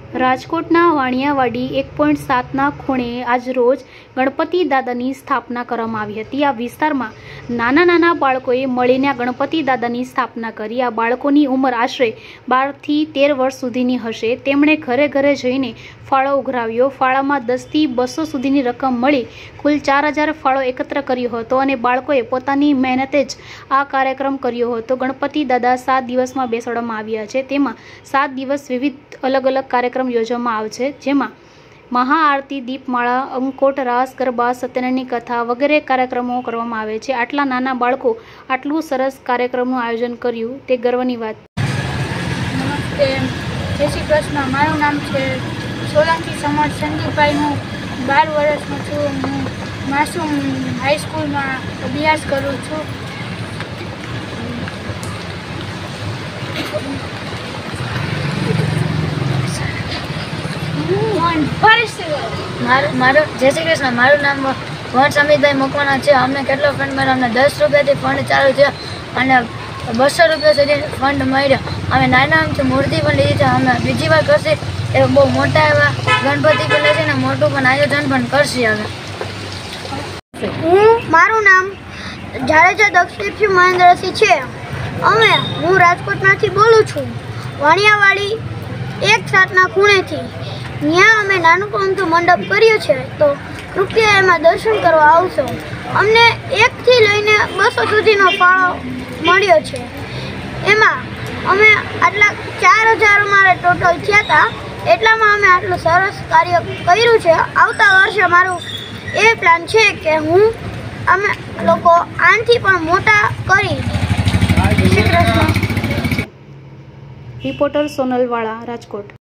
રાજકોટના વાણિયાવાડી 1.7ના ખૂણે આજ રોજ ગણપતિ દાદાની સ્થાપના કરવામાં આવી હતી। આ વિસ્તારમાં નાના નાના બાળકોએ મળીને ગણપતિ દાદાની સ્થાપના કરી। આ બાળકોની ઉંમર આશરે 12 થી 13 વર્ષ સુધીની હશે। તેમણે ઘરે ઘરે જઈને ફાળો ઉઘરાવ્યો। ફાળામાં 10 થી 200 સુધીની રકમ મળી કુલ 4000 ફાળો એકત્ર કર્યો હતો અને બાળકોએ પોતાની મહેનતે જ આ કાર્યક્રમ કર્યો હતો। ગણપતિ દાદા 7 દિવસમાં બેસાડવામાં આવ્યા છે। તેમાં 7 દિવસ વિવિધ અલગ અલગ કાર્યક્રમ યોજવામાં આવશે, જેમાં મહાઆરતી, દીપમાળા, અંકોટ, રાસ, ગરબા, સત્યનારાયણની કથા વગેરે કાર્યક્રમો કરવામાં આવે છે। આટલા નાના બાળકો આટલું સરસ કાર્યક્રમનું આયોજન કર્યું તે ગર્વની વાત। નમસ્તે, જય શ્રી કૃષ્ણ। મારું નામ છે સોલંકી સમર સંદીપભાઈ। હું 12 વર્ષનો છું। હું માસૂમ હાઈસ્કૂલમાં અભ્યાસ કરું છું। મારું જય શ્રી કૃષ્ણ। મારું નામ વંશ અમિતભાઈ મકવાણા છે। અમને કેટલો ફંડ મળ્યો? અમને 10 રૂપિયાથી ફંડ ચાલુ છે અને 200 રૂપિયા સુધી ફંડ મળ્યો। અમે નાના અમથી મૂર્તિ પણ લીધી છે। અમે બીજી વાર કરશે એ બહુ મોટા એવા ગણપતિ પણ લેશે ને મોટું પણ આયોજન પણ કરશે। હવે મારું નામ જાડેજા દક્ષિણસિંહ મહેન્દ્રસિંહ છે। હું રાજકોટમાંથી બોલું છું, વાણિયાવાડી 1.7ના ખૂણેથી। ત્યાં અમે નાનું અમથું મંડપ કર્યું છે, તો કૃપયા એમાં દર્શન કરવા આવશો। અમને 1 થી લઈને 200 સુધીનો ફાળો મળ્યો છે। એમાં અમે આટલા 4000 અમારે ટોટલ થયા હતા, એટલામાં અમે આટલું સરસ કાર્ય કર્યું છે। આવતા વર્ષે મારું એ પ્લાન છે કે અમે લોકો આનાથી પણ મોટા કરી। શ્રી કૃષ્ણ। રિપોર્ટર સોનલ વાળા, રાજકોટ।